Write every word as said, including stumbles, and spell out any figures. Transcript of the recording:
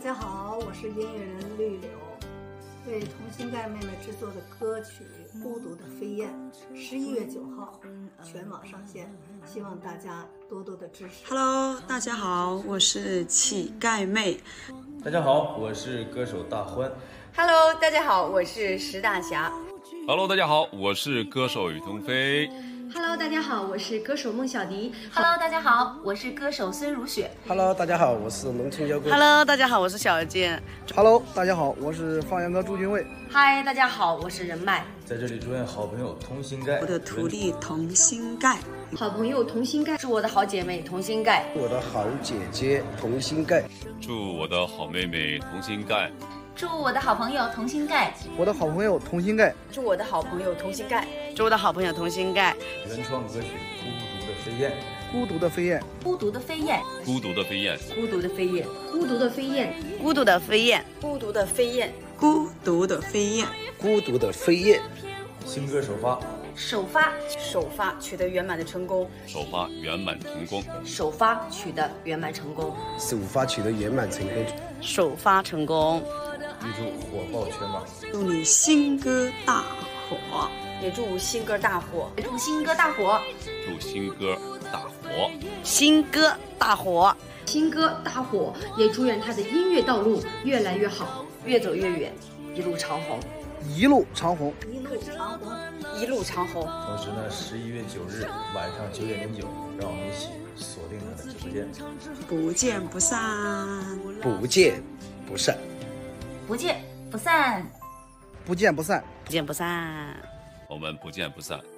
家好，我是音乐人绿柳，为同心盖妹妹制作的歌曲《孤独的飞燕》，十一月九号全网上线，希望大家多多的支持。 Hello， 大家好，我是乞丐妹。 大家好，我是歌手大欢。 Hello， 大家好，我是石大侠。 Hello， 大家好，我是歌手雨桐飞。 Hello， 大家好，我是歌手孟小迪。 Hello， 大家好，我是歌手孙如雪。 Hello， 大家好，我是龙青椒哥。 Hello， 大家好，我是小健。 Hello， 大家好，我是放羊哥朱军卫。 嗨，大家好，我是任麦。 在这里祝愿好朋友同心盖， 我的徒弟同心盖， 好朋友同心盖， 祝我的好姐妹同心盖， 我的好姐姐同心盖， 祝我的好妹妹同心盖， 祝我的好朋友同心盖， 我的好朋友同心盖， 祝我的好朋友同心盖， 祝我的好朋友同心盖。 原创歌曲《孤独的飞燕》， 孤独的飞燕， 孤独的飞燕， 孤独的飞燕， 孤独的飞燕， 孤独的飞燕， 孤独的飞燕， 孤独的飞燕， 孤独的飞燕， 孤独的飞燕。 新歌首发， 首发， 首发取得圆满的成功， 首发圆满成功， 首发取得圆满成功， 首发取得圆满成功， 首发成功。 预祝火爆全网， 祝你新歌大火， 也祝新歌大火， 也祝新歌大火， 祝新歌大火， 新歌大火， 新歌大火，也祝愿他的音乐道路越来越好， 越走越远，一路长虹， 一路长虹， 一路长虹， 一路长虹。 同时呢，十一月九日晚上九点零九，让我们一起锁定他的直播间， 不见不散， 不见不散， 不见不散， 不见不散， 不见不散。 我们不见不散。